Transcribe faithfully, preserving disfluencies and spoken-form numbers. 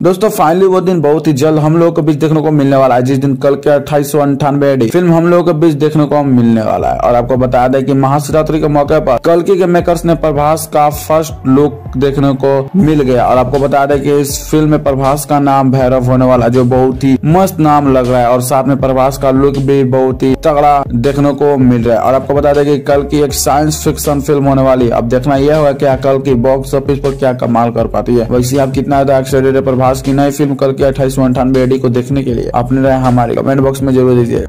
दोस्तों फाइनली वो दिन बहुत ही जल्द हम लोगों के बीच देखने को मिलने वाला है, जिस दिन कल के अट्ठाईस सौ अंठानवे एडी फिल्म हम लोगों के बीच देखने को मिलने वाला है। और आपको बता दें कि महाशिवरात्रि के मौके पर कल्कि के मेकर्स ने प्रभास का फर्स्ट लुक देखने को मिल गया। और आपको बता दें कि इस फिल्म में प्रभास का नाम भैरव होने वाला, जो बहुत ही मस्त नाम लग रहा है। और साथ में प्रभास का लुक भी बहुत ही तगड़ा देखने को मिल रहा है। और आपको बता दें कि कल की एक साइंस फिक्शन फिल्म होने वाली। अब देखना यह होगा क्या कल की बॉक्स ऑफिस पर क्या कमाल कर पाती है। वैसे आप कितना ज्यादा एक्साइटेड है प्रभास की नई फिल्म कल की अट्ठाईस सौ अंठानवे एडी को देखने के लिए? अपने राय हमारे कमेंट बॉक्स में जरूर दीजिए।